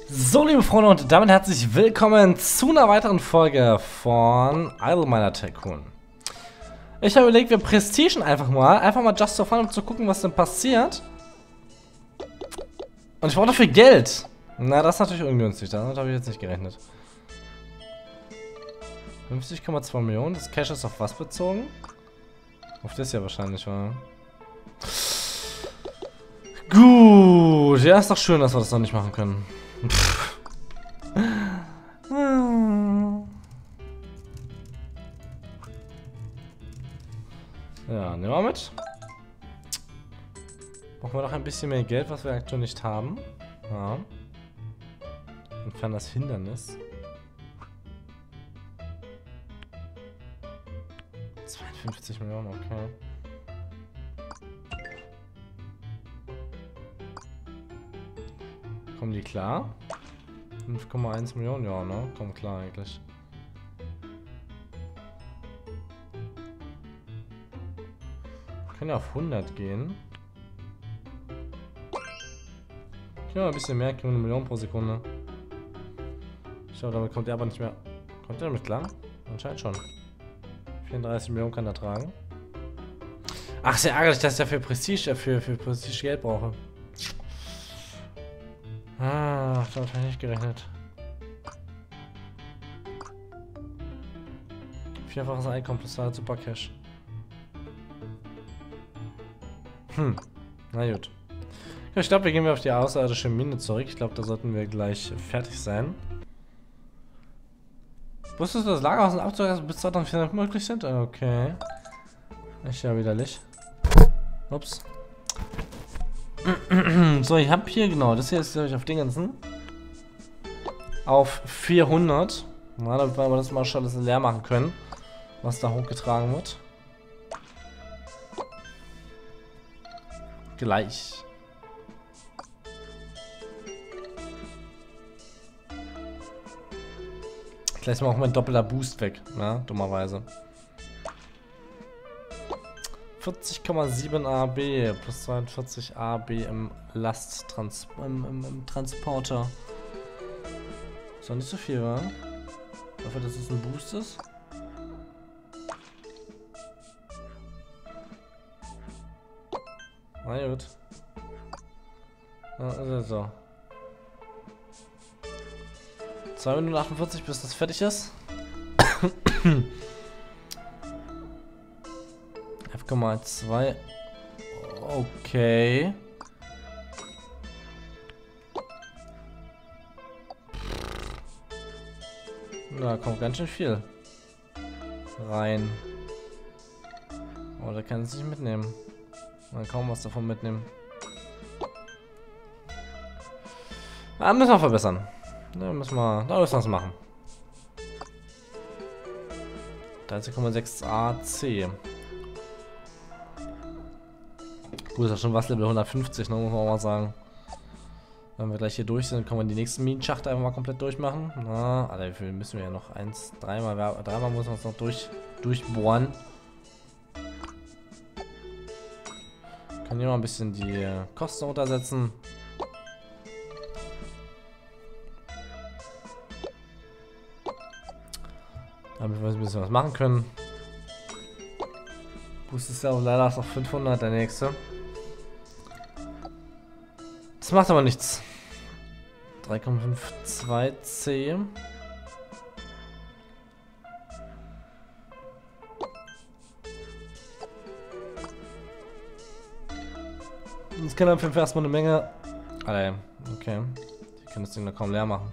So, liebe Freunde, und damit herzlich willkommen zu einer weiteren Folge von Idle Miner Tycoon. Ich habe überlegt, wir prestigen einfach mal just for fun, um zu gucken, was denn passiert. Und ich brauche dafür Geld. Na, das ist natürlich ungünstig, damit habe ich jetzt nicht gerechnet. 50,2 Millionen, das Cash ist auf was bezogen? Auf das ja wahrscheinlich, war. Gut, ja, ist doch schön, dass wir das noch nicht machen können. Ja, nehmen wir mit. Brauchen wir noch ein bisschen mehr Geld, was wir aktuell nicht haben. Ja. Entfernen das Hindernis. 52 Millionen, okay. Kommen die klar? 5,1 Millionen, ja, ne? Kommen klar eigentlich. Wir können ja auf 100 gehen. Ja, ein bisschen mehr, kriegen wir 1 Million pro Sekunde. Ich glaube, damit kommt er aber nicht mehr. Kommt er damit klar? Anscheinend schon. 34 Millionen kann er tragen. Ach, sehr ärgerlich, dass ich dafür Prestige, für Prestige Geld brauche. Ah, damit habe ich nicht gerechnet. Vierfaches Einkommen plus Super Cash. Na gut. Ich glaube, wir gehen auf die außerirdische Mine zurück. Ich glaube, da sollten wir gleich fertig sein. Wusstest du, dass Lagerhaus und Abzug bis 2400 möglich sind? Okay. Echt ja widerlich. Ups. So, ich habe hier, genau, das hier ist, glaube ich, auf den ganzen. Auf 400. Na, damit wir aber das mal schon alles leer machen können, was da hochgetragen wird. Gleich. Gleich mal auch mein doppelter Boost weg, ne? Dummerweise. 40,7 AB plus 42 AB im im Transporter. Ist doch nicht so viel, wa? Dafür, dass es ein Boost ist. Na gut. Na, so. 2 Minuten 48, bis das fertig ist. 11,2. Okay. Da kommt ganz schön viel rein. Oh, da kann es nicht mitnehmen. Man kaum was davon mitnehmen. Da müssen wir verbessern. Da müssen wir was machen. 13,6 AC. Gut, ist ja schon was Level 150, ne, muss man auch mal sagen. Wenn wir gleich hier durch sind, können wir die nächsten Minenschachte einfach mal komplett durchmachen. Na, Alter, wie viel müssen wir ja noch? Dreimal müssen wir uns noch durchbohren. Können hier mal ein bisschen die Kosten runtersetzen. Damit wir ein bisschen was machen können. Boost ist ja auch leider auf 500, der nächste. Das macht aber nichts. 3,52 C. Das kann dann für erstmal eine Menge. Alter, okay. Die können das Ding noch kaum leer machen.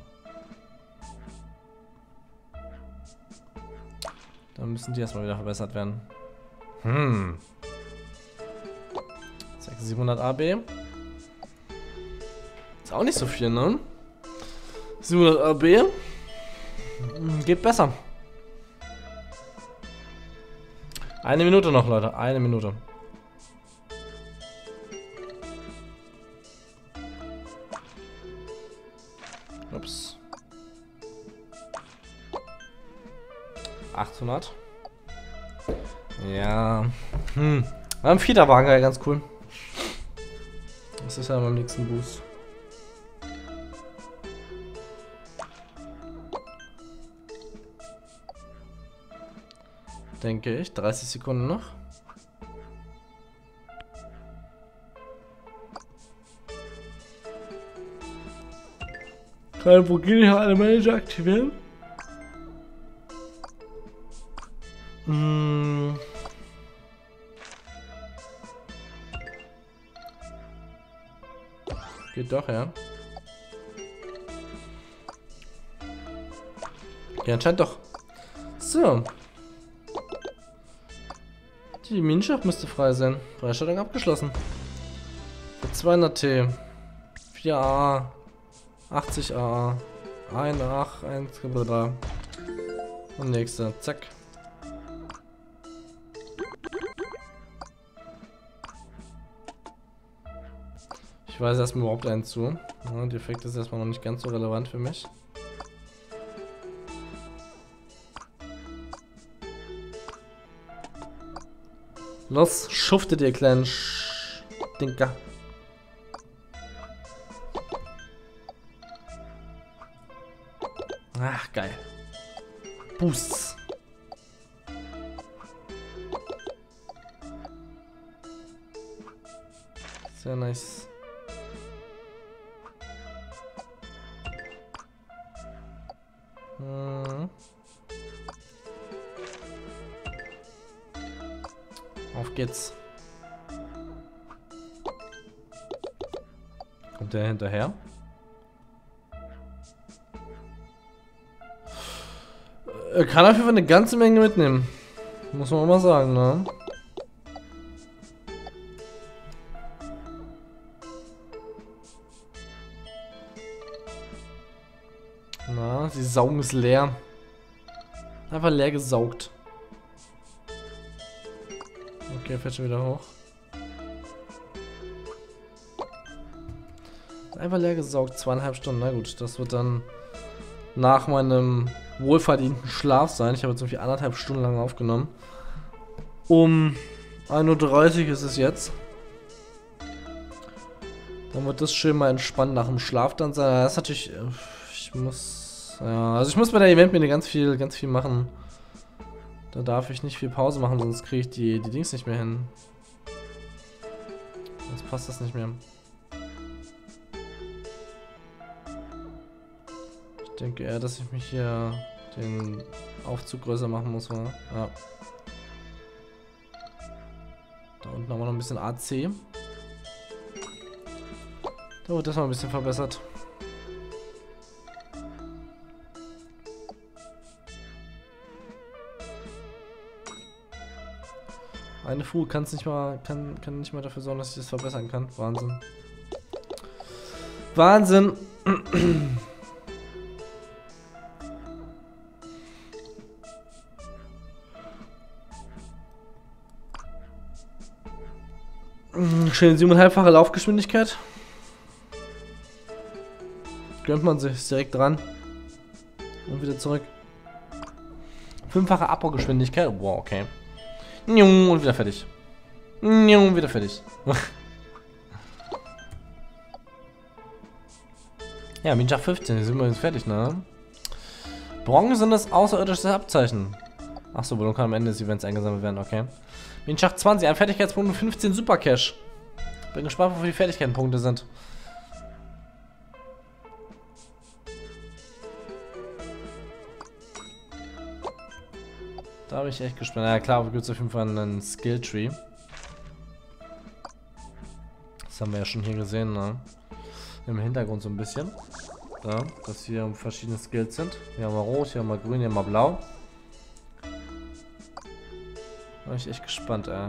Dann müssen die erstmal wieder verbessert werden. 700 AB. Ist auch nicht so viel, ne? 700 AB. Geht besser. Eine Minute noch, Leute. Eine Minute. Ups. 800. Ja. Ein vierter Wagen wäre ganz cool. Das ist ja beim nächsten Boost. Denke ich. 30 Sekunden noch. Kein Problem, hier alle Manager aktivieren. Geht doch, ja. Ja, anscheinend doch. So. Die Minenschacht müsste frei sein. Freistellung abgeschlossen. Für 200 T. 4A. 80 A. 1 Ach, 1 blablabla. Und nächster. Zack. Ich weiß erstmal überhaupt einen zu. Ja, die Effekt ist erstmal noch nicht ganz so relevant für mich. Los, schuftet ihr kleinen Stinker. Ach, geil. Boosts. Sehr nice. Auf geht's. Kommt der hinterher? Er kann auf jeden Fall eine ganze Menge mitnehmen. Muss man mal sagen, ne? Na, die Saugen ist leer. Einfach leer gesaugt. Okay, fährt schon wieder hoch. Einfach leer gesaugt, 2,5 Stunden. Na gut, das wird dann nach meinem wohlverdienten Schlaf sein. Ich habe jetzt irgendwie 1,5 Stunden lang aufgenommen. Um 1:30 Uhr ist es jetzt. Dann wird das schön mal entspannt nach dem Schlaf dann sein. Das ist natürlich... Ich muss... Ja, also ich muss bei der Eventmine ganz viel machen. Da darf ich nicht viel Pause machen, sonst kriege ich die Dings nicht mehr hin. Sonst passt das nicht mehr. Ich denke eher, dass ich mich hier den Aufzug größer machen muss, oder? Ja. Da unten haben wir noch ein bisschen AC. Da wird das mal ein bisschen verbessert. Eine Fuge kann nicht mal dafür sorgen, dass ich das verbessern kann. Wahnsinn. Wahnsinn! Schön 7,5-fache Laufgeschwindigkeit. Gönnt man sich, ist direkt dran. Und wieder zurück. 5-fache Abbaugeschwindigkeit. Wow, okay. Und wieder fertig. Und wieder fertig. Ja, Minenschacht 15, hier sind wir jetzt fertig, ne? Bronze sind das außerirdische Abzeichen. Achso, Belohnung kann am Ende des Events eingesammelt werden, okay. Minenschacht 20, ein Fertigkeitspunkt und 15 Super Cash. Bin gespannt, wofür die Fertigkeitenpunkte sind. Da bin ich echt gespannt. Ja klar, gibt es auf jeden Fall einen Skill Tree. Das haben wir ja schon hier gesehen, ne? Im Hintergrund so ein bisschen. Da, dass hier verschiedene Skills sind. Hier haben wir rot, hier haben wir grün, hier haben wir blau. Da bin ich echt gespannt, ey.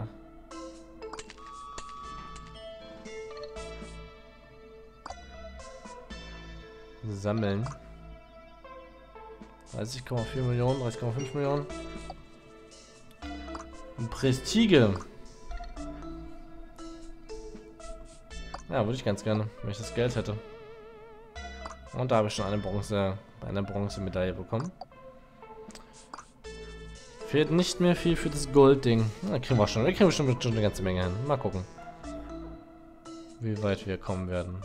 Sammeln. 30,4 Millionen, 30,5 Millionen. Und Prestige. Ja, würde ich ganz gerne, wenn ich das Geld hätte. Und da habe ich schon eine Bronzemedaille bekommen. Fehlt nicht mehr viel für das Goldding. Da kriegen wir schon. Da kriegen wir schon eine ganze Menge hin. Mal gucken, wie weit wir kommen werden.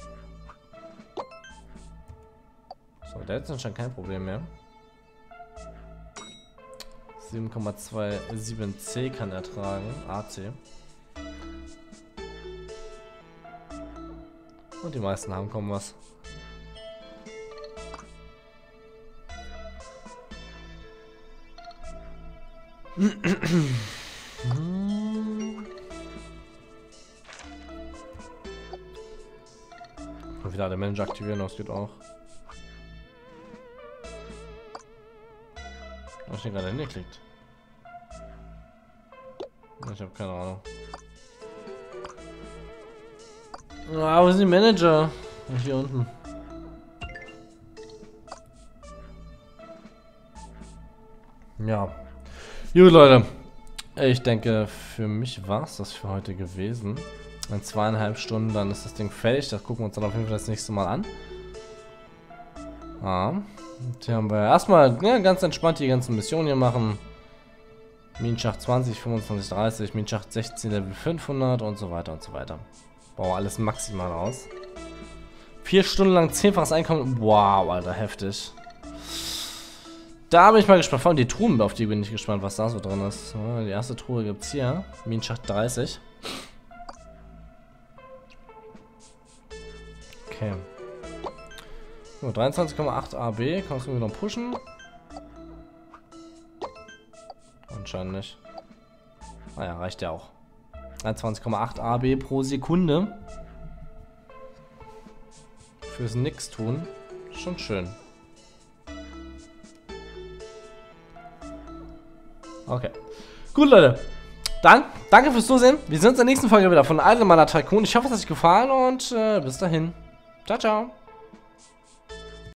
So, der ist anscheinend kein Problem mehr. 7,27C kann er tragen. AC. Und die meisten haben kaum was. Und wieder der Manager aktivieren, das geht auch. Was ich hier gerade hingeklickt? Ich habe keine Ahnung. Ah, wo ist die Manager? Hier unten. Ja. Gut, Leute. Ich denke, für mich war es das für heute gewesen. In 2,5 Stunden, dann ist das Ding fertig. Das gucken wir uns dann auf jeden Fall das nächste Mal an. Ja. Und hier haben wir erstmal ganz entspannt die ganzen Missionen hier machen. Minenschacht 20, 25, 30, Minenschacht 16, Level 500 und so weiter und so weiter. Boah, alles maximal aus. 4 Stunden lang 10-faches Einkommen. Wow, Alter, heftig. Da bin ich mal gespannt. Vor allem die Truhen, auf die bin ich gespannt, was da so drin ist. Ja, die erste Truhe gibt es hier. Minenschacht 30. Okay. So, 23,8 AB. Kannst du wieder noch pushen? Anscheinend nicht. Ah ja, reicht ja auch. 23,8 AB pro Sekunde. Fürs Nix tun. Schon schön. Okay. Gut, Leute. Dann, danke fürs Zusehen. Wir sehen uns in der nächsten Folge wieder von Idle Tycoon. Ich hoffe, es hat euch gefallen und bis dahin. Ciao, ciao.